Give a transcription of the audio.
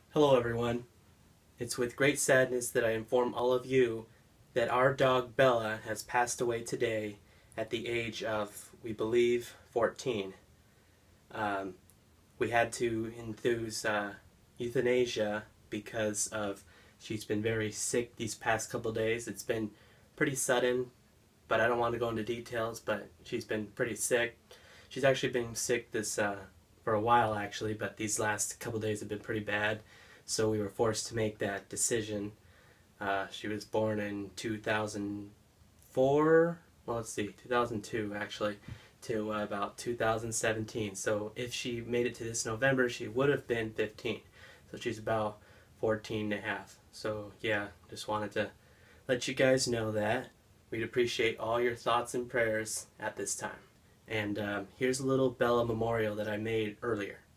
Hello everyone. It's with great sadness that I inform all of you that our dog Bella has passed away today at the age of, we believe, 14. Um, we had to enthuse euthanasia because of she's been very sick these past couple days. It's been pretty sudden, but I don't want to go into details, but she's been pretty sick. She's actually been sick this for a while actually, but these last couple days have been pretty bad. So we were forced to make that decision. She was born in 2004. Well, let's see, 2002 actually, to about 2017. So if she made it to this November, she would have been 15. So she's about 14 and a half. So yeah, just wanted to let you guys know that. We'd appreciate all your thoughts and prayers at this time. And here's a little Bella memorial that I made earlier.